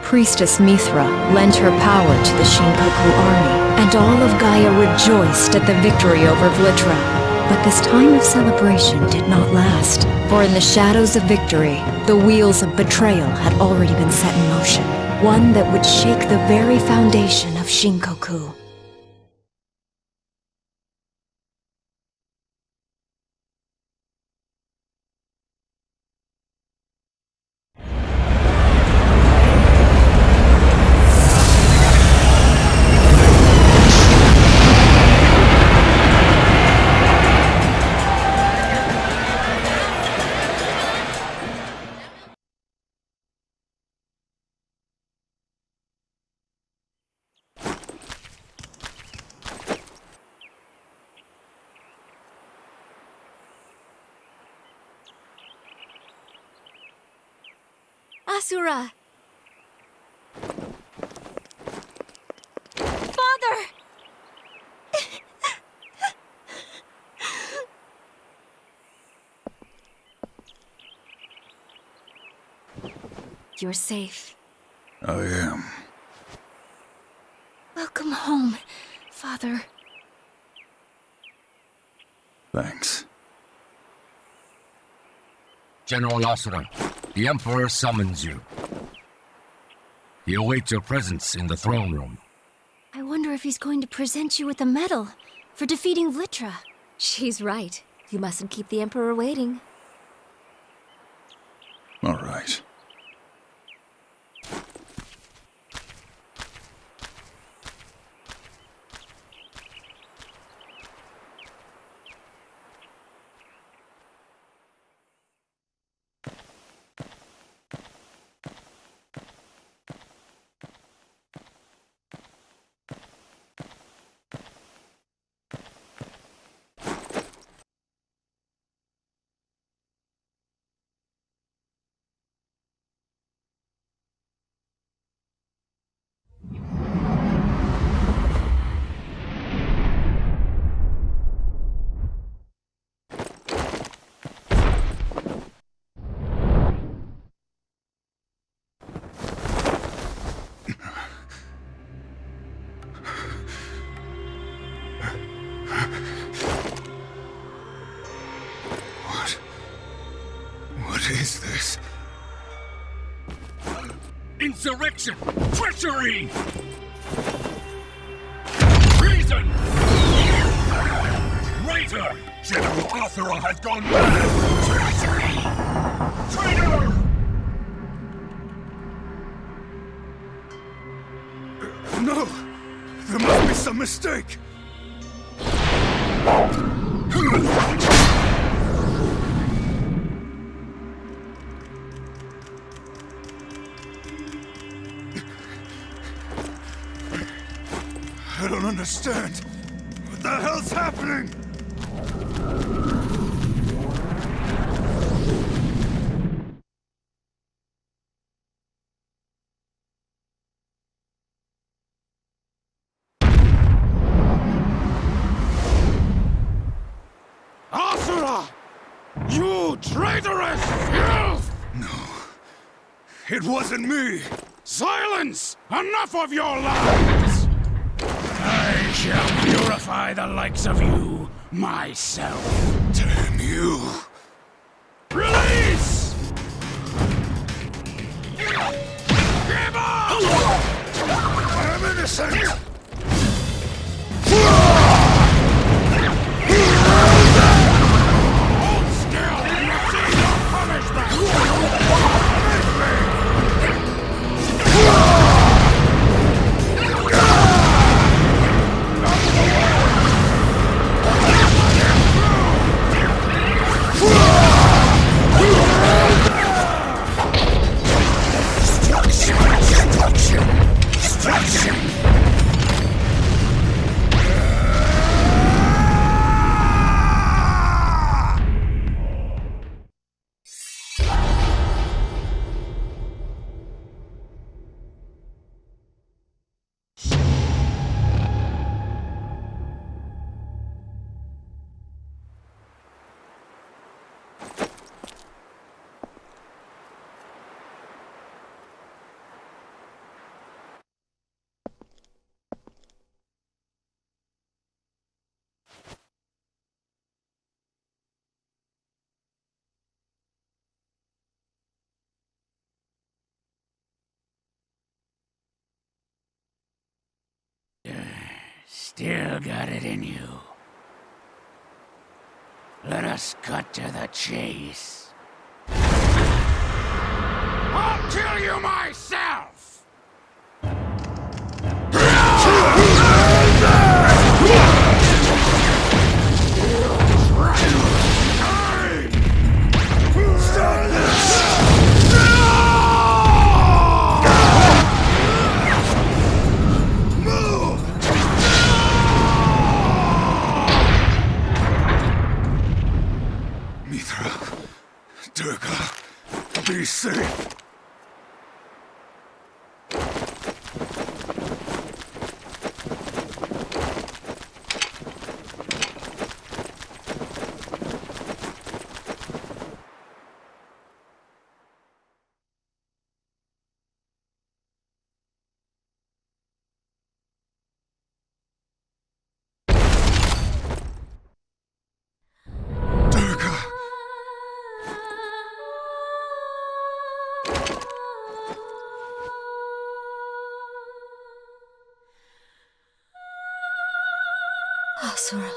priestess Mithra lent her power to the Shinkoku army, and all of Gaia rejoiced at the victory over Vlitra. But this time of celebration did not last, for in the shadows of victory, the wheels of betrayal had already been set in motion, one that would shake the very foundation of Shinkoku. Asura! Father! You're safe. I am. Welcome home, Father. Thanks. General Asura, the Emperor summons you. He awaits your presence in the throne room. I wonder if he's going to present you with a medal for defeating Vlitra. She's right. You mustn't keep the Emperor waiting. All right. What is this? Insurrection! Treachery! Treason! Traitor! General Asura has gone mad! Treachery! Traitor! No! There must be some mistake! I don't understand. What the hell's happening? Asura! You traitorous filth! No. It wasn't me! Silence! Enough of your lies! I shall purify the likes of you myself. Damn you! Release! Give up! I'm innocent! Hold still and receive your punishment! still got it in you. Let us cut to the chase. I'll kill you myself! Stop this! Move! Mithra, Durga, be safe. Durga! Asura.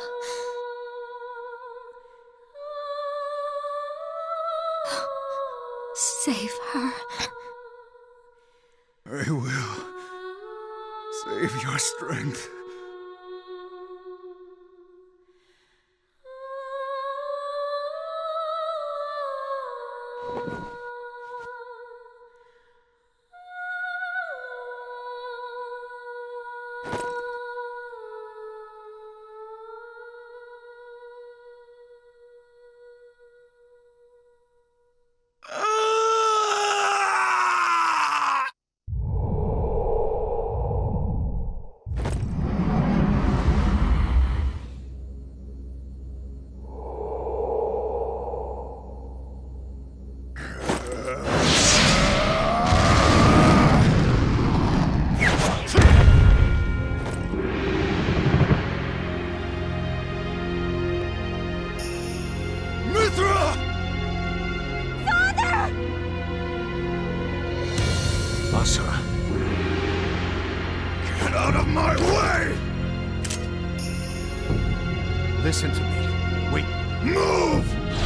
Save her. I will. Save your strength. Mithra! Asura. Get out of my way! Listen to me. Wait. Move!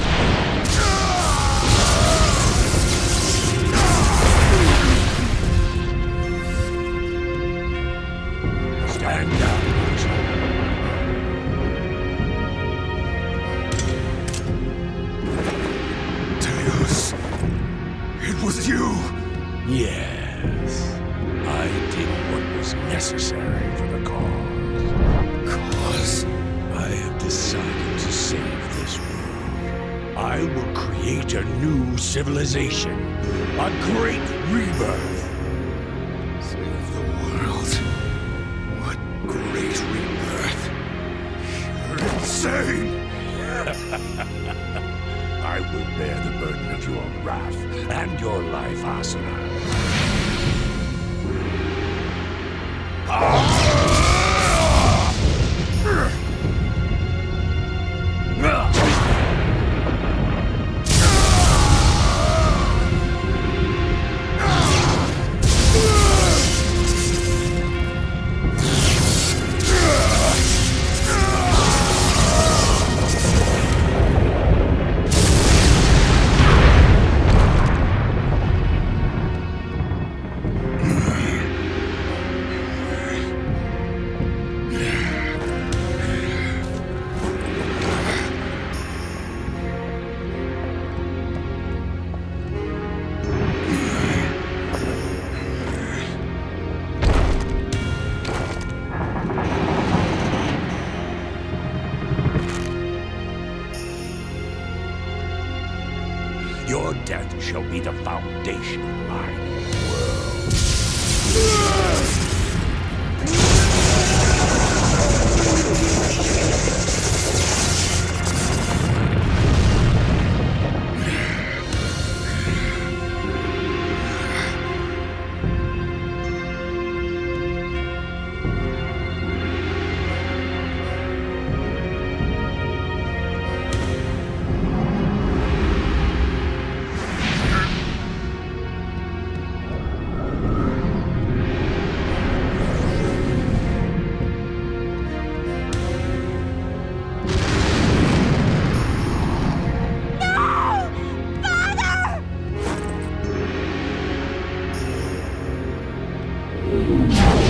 Stand down, Teos, it was you! Yes. I did what was necessary for the cause. Cause? I have decided to save this world. I will create a new civilization. A great rebirth. Save the world. What great rebirth. You're insane! I will bear the burden of your wrath and your life, Asuna. Your death shall be the foundation of my new world. Vlitra.